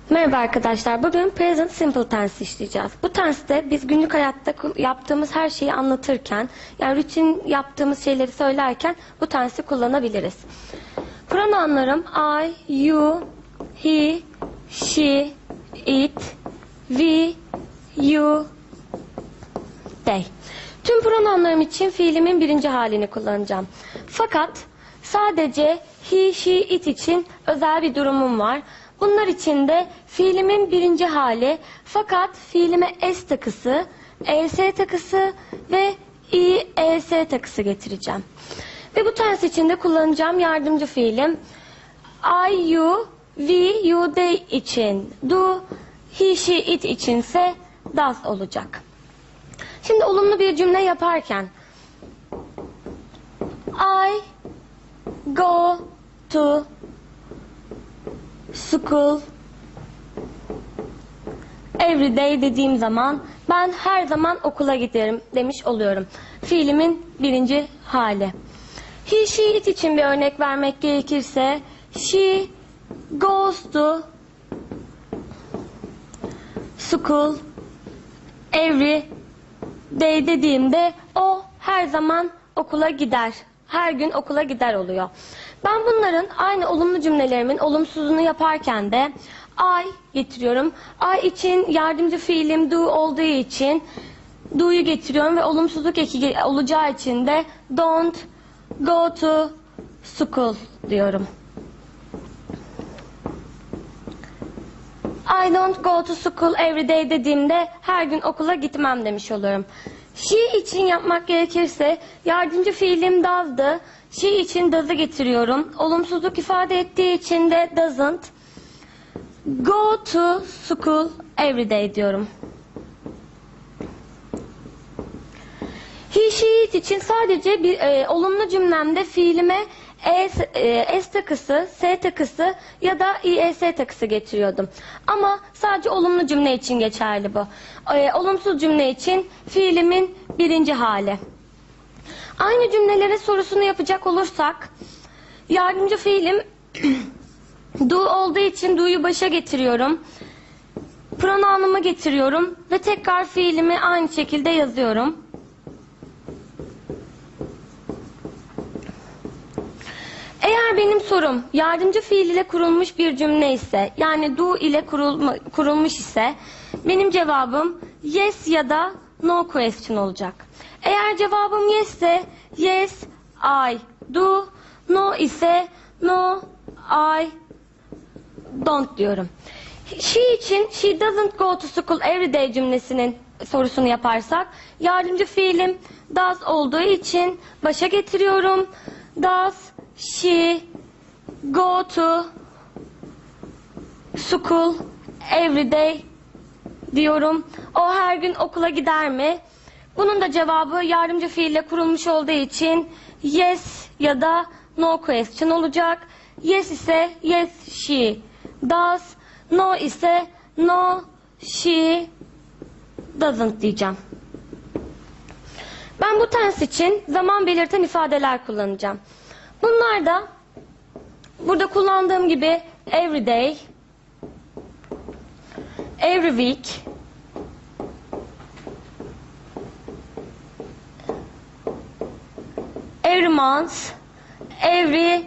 Merhaba arkadaşlar. Bugün present simple tense işleyeceğiz. Bu tenste biz günlük hayatta yaptığımız her şeyi anlatırken, yani rutin yaptığımız şeyleri söylerken bu tensi kullanabiliriz. Pronounlarım I, you, he, she, it, we, you, they. Tüm pronounlarım için fiilimin birinci halini kullanacağım. Fakat sadece he, she, it için özel bir durumum var. Bunlar için de fiilimin birinci hali, fakat fiilime s takısı, es takısı ve es takısı getireceğim. Ve bu tense için de kullanacağım yardımcı fiilim I, you, we, you, they için do, he, she, it içinse does olacak. Şimdi olumlu bir cümle yaparken I go to school every day dediğim zaman ben her zaman okula giderim demiş oluyorum. Fiilimin birinci hali. He, she, it için bir örnek vermek gerekirse she goes to school every day dediğimde o her zaman okula gider. Her gün okula gider oluyor. Ben bunların aynı olumlu cümlelerimin olumsuzunu yaparken de I getiriyorum. I için yardımcı fiilim do olduğu için do'yu getiriyorum ve olumsuzluk eki olacağı için de don't go to school diyorum. I don't go to school every day dediğimde her gün okula gitmem demiş oluyorum. She için yapmak gerekirse yardımcı fiilim does'dı. She için does'ı getiriyorum. Olumsuzluk ifade ettiği için de doesn't. Go to school every day diyorum. He, she, it için sadece bir olumlu cümlemde fiilime s takısı, s takısı ya da es takısı getiriyordum. Ama sadece olumlu cümle için geçerli bu. Olumsuz cümle için fiilimin birinci hali. Aynı cümlelere sorusunu yapacak olursak yardımcı fiilim do olduğu için do'yu başa getiriyorum. Pronounumu getiriyorum ve tekrar fiilimi aynı şekilde yazıyorum. Eğer benim sorum yardımcı fiil ile kurulmuş bir cümle ise, yani do ile kurulmuş ise benim cevabım yes ya da no question olacak. Eğer cevabım yes ise yes I do, no ise no I don't diyorum. She için she doesn't go to school every day cümlesinin sorusunu yaparsak yardımcı fiilim does olduğu için başa getiriyorum. Does she go to school every day diyorum. O her gün okula gider mi? Bunun da cevabı yardımcı fiille kurulmuş olduğu için yes ya da no question olacak. Yes ise yes she does. No ise no she doesn't diyeceğim. Ben bu tense için zaman belirten ifadeler kullanacağım. Bunlar da burada kullandığım gibi every day, every week, every month, every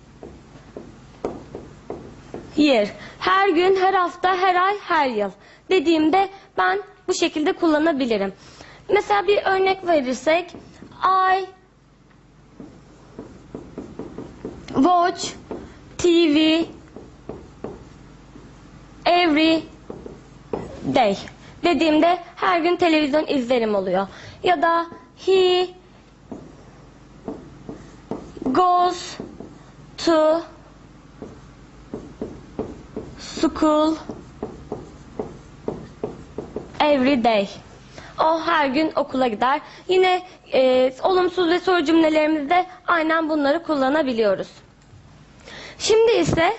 year. Her gün, her hafta, her ay, her yıl dediğimde ben bu şekilde kullanabilirim. Mesela bir örnek verirsek I watch TV every day dediğimde her gün televizyon izlerim oluyor. Ya da he goes to school every day. O her gün okula gider. Yine olumsuz ve soru cümlelerimizde aynen bunları kullanabiliyoruz. Şimdi ise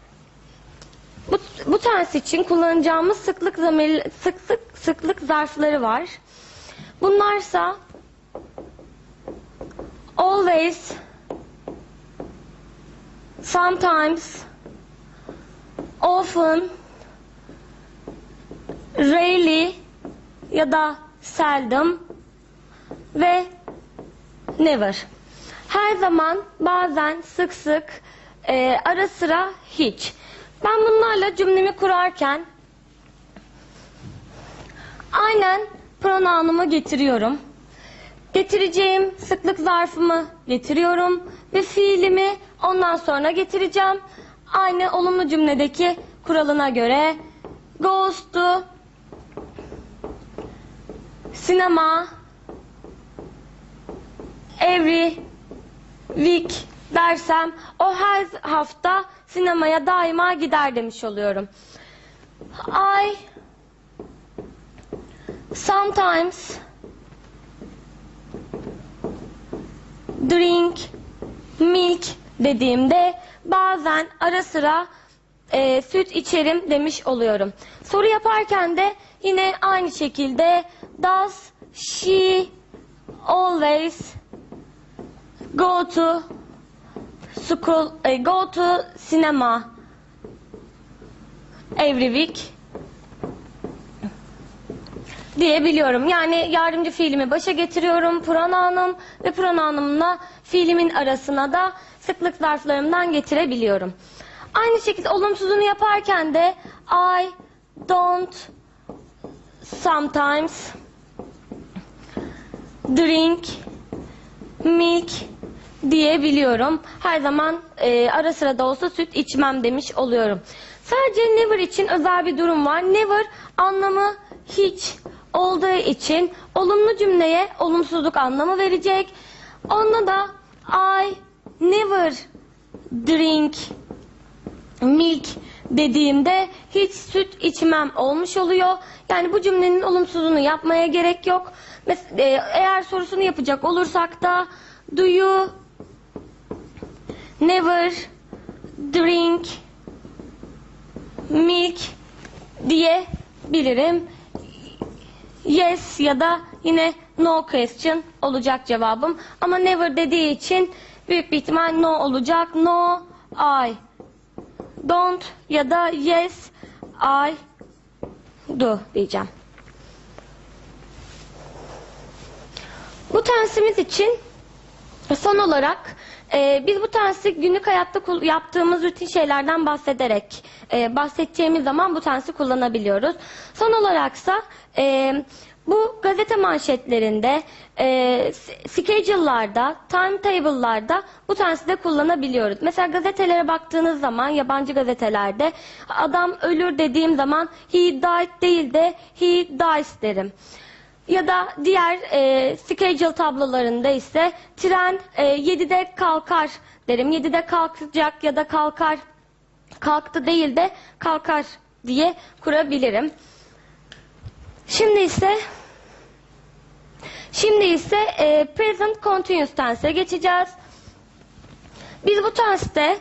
bu tense için kullanacağımız sıklık zarfları var. Bunlarsa always, sometimes, often, rarely ya da seldom ve never. Her zaman, bazen, sık sık, ara sıra, hiç. Ben bunlarla cümlemi kurarken aynen prononumu getiriyorum. Getireceğim sıklık zarfımı getiriyorum ve fiilimi ondan sonra getireceğim. Aynı olumlu cümledeki kuralına göre goes to cinema every week dersem o her hafta sinemaya daima gider demiş oluyorum. I sometimes drink milk dediğimde bazen ara sıra süt içerim demiş oluyorum. Soru yaparken de yine aynı şekilde does she always go to school, go to cinema every week diyebiliyorum. Yani yardımcı fiilimi başa getiriyorum, pronounum ve pronounumla fiilimin arasına da sıklık zarflarımdan getirebiliyorum. Aynı şekilde olumsuzunu yaparken de I don't sometimes drink milk diyebiliyorum. Her zaman ara sıra da olsa süt içmem demiş oluyorum. Sadece never için özel bir durum var. Never anlamı hiç olduğu için olumlu cümleye olumsuzluk anlamı verecek. Onda da I never drink milk dediğimde hiç süt içmem olmuş oluyor. Yani bu cümlenin olumsuzluğunu yapmaya gerek yok. Eğer sorusunu yapacak olursak da do you never drink milk diyebilirim. Yes ya da yine no question olacak cevabım. Ama never dediği için büyük bir ihtimal no olacak. No, I don't ya da yes, I do diyeceğim. Bu tensimiz için son olarak biz bu tensi günlük hayatta yaptığımız rutin şeylerden bahsedeceğimiz zaman bu tensi kullanabiliyoruz. Son olaraksa bu gazete manşetlerinde, schedule'larda, timetable'larda bu tensi de kullanabiliyoruz. Mesela gazetelere baktığınız zaman yabancı gazetelerde adam ölür dediğim zaman he died değil de he dies derim. Ya da diğer schedule tablolarında ise tren 7'de kalkar derim. 7'de kalkacak ya da kalkar, kalktı değil de kalkar diye kurabilirim. Şimdi ise present continuous tense'e geçeceğiz. Biz bu tenste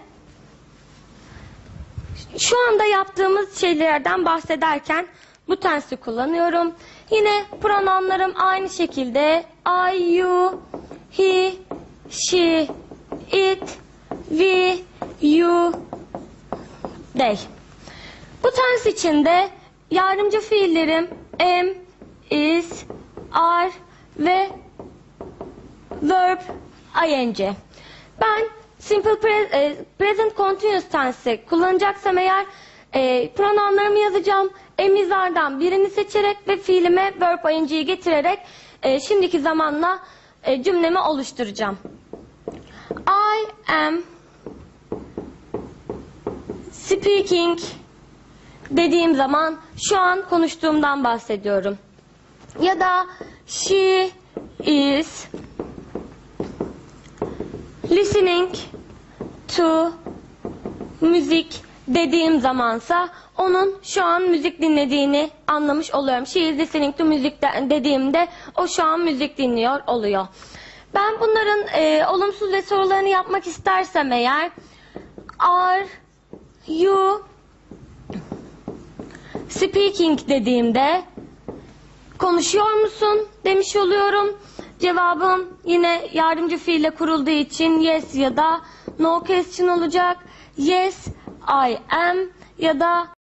şu anda yaptığımız şeylerden bahsederken bu tensi kullanıyorum. Yine pronounlarım aynı şekilde I, you, he, she, it, we, you, they. Bu tens içinde yardımcı fiillerim am, is, are ve verb ing. Ben simple present continuous tense kullanacaksam eğer pronounlarımı yazacağım. Am, is, are'dan birini seçerek ve fiilime verb ing'yi getirerek şimdiki zamanla cümlemi oluşturacağım. I am speaking dediğim zaman şu an konuştuğumdan bahsediyorum. Ya da she is listening to music dediğim zamansa onun şu an müzik dinlediğini anlamış oluyorum. She is listening to music dediğimde o şu an müzik dinliyor oluyor. Ben bunların olumsuz ve sorularını yapmak istersem eğer are you speaking dediğimde konuşuyor musun demiş oluyorum. Cevabım yine yardımcı fiille kurulduğu için yes ya da no question olacak. Yes, I am ya da